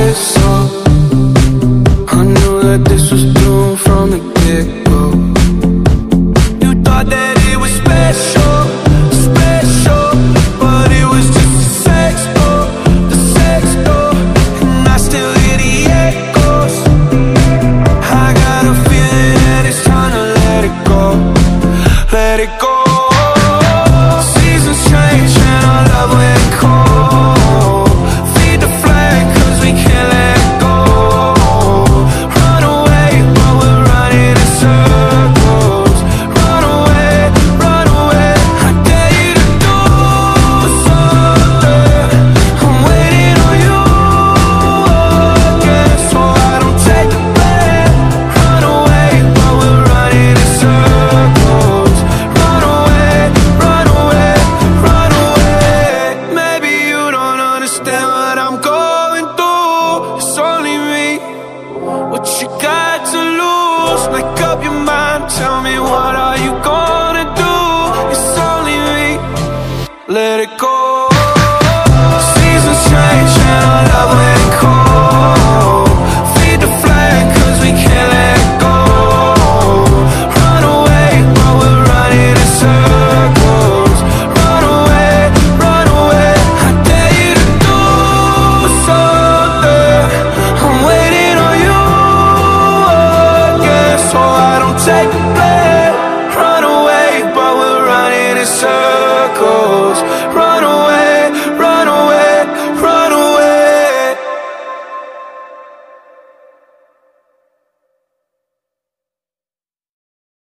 this up. I knew that this was doomed from the get-go. You thought that it was special, special, but it was just a sex door, the sex door. And I still hear the echoes. I got a feeling that it's time to let it go, let it go. Seasons change and our love went cold. Feed the flame cause we can't let go. Run away but we're running in circles. Run away, run away. I dare you to do something. I'm waiting on you again, so I don't take the blame. Run away but we're running in circles. Run away, run away, run away. Maybe you don't understand what I'm going through. It's only me. What you got to lose? Make up your mind. Tell me, what are you gonna do? It's only me. Let it go. Seasons change and our love went cold. Feed the flame cause we can't let go. Run away but we're running in circles. Run away, run away. I dare you to do something. I'm waiting on you again, so I don't take the blame. Run away but we're running in circles. Run